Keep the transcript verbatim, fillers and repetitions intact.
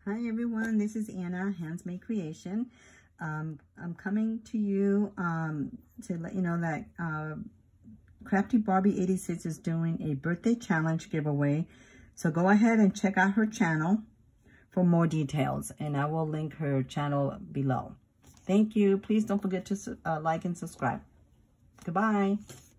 Hi everyone, this is Anna, Handsmade Creation. Um, I'm coming to you um, to let you know that uh, Crafty Barbie eighty-six is doing a birthday challenge giveaway. So go ahead and check out her channel for more details, and I will link her channel below. Thank you. Please don't forget to uh, like and subscribe. Goodbye.